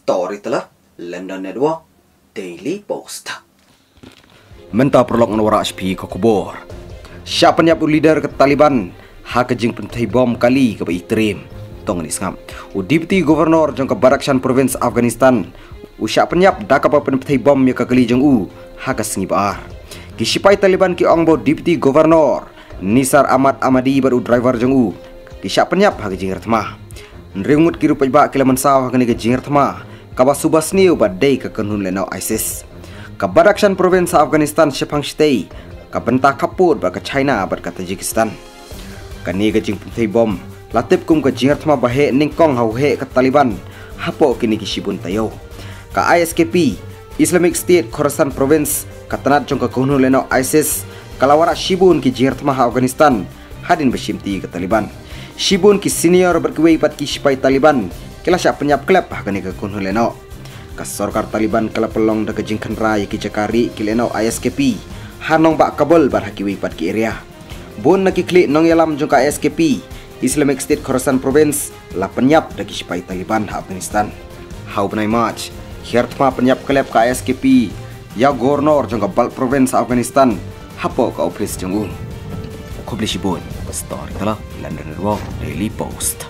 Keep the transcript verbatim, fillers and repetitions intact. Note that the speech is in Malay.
Story telah London Network Daily Post. Mentah perlok menwara H P ke kubur. Siapa penyap leader ke Taliban hak kejing pentai bom kali ke Itrim. Tong ni sengam. U Deputy Governor jong ke Badakhshan Province Afghanistan. U siapa penyap dak apa pentai bom ya ke kali jong u hak sengi bar. Ki sipai Taliban ki ongbo Deputy Governor Nisar Ahmad Ahmadi baru driver jong u. Ki siapa penyap hak kejing ratmah. Nringut kiru pajba kilaman saw hak ni kejing ratmah. Kaba subas niu badai ke kenun lenau ISIS. Ka Badakhshan Province Afghanistan sepang stay. Ka bentah kaput ba ke China ba ke Tajikistan. Ka ni ke jing pentai bom. Latip kum ke jing ratmah bahe ningkong hau he ke Taliban. Hapo kini ki sibun tayo. Ka I S K P Islamic State Khorasan Province katanat jong ke kenun lenau ISIS. Kalawara sibun ki jing ratmah Afghanistan. Hadin bersimti ke Taliban. Sibun ki senior berkuai pat ki sipai Taliban. Kila siap penyap klep hakani ke kunhu leno. Kas sorkar Taliban kala pelong da kejing kenra yaki jakari ki leno I S K P. Hanong bak kabul bar haki wipat ki area. Bun naki klik nong yalam jong ka I S K P. Islamic State Khorasan Province la penyap da ki sipai Taliban ha Afghanistan. Hau benai march. Hirtma penyap klep ka I S K P. Ya Gornor jong ka Balk Province Afghanistan. Hapo ka opris jong u. Kubli sibun. Story telah London Network Daily Post.